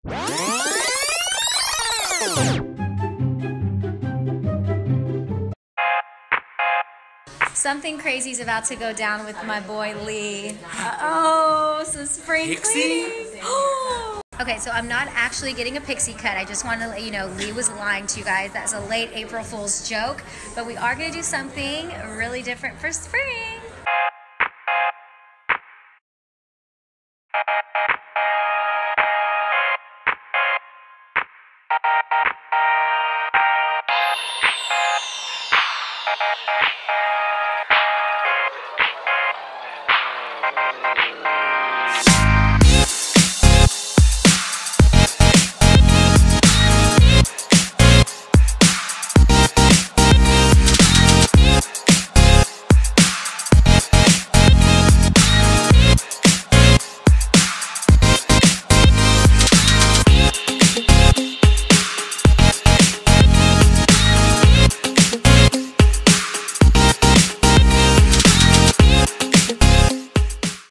Something crazy is about to go down with my boy Lee. Oh, some spring cleaning. Okay, so I'm not actually getting a pixie cut. I just wanted to let you know Lee was lying to you guys. That's a late April Fool's joke. But we are going to do something really different for spring.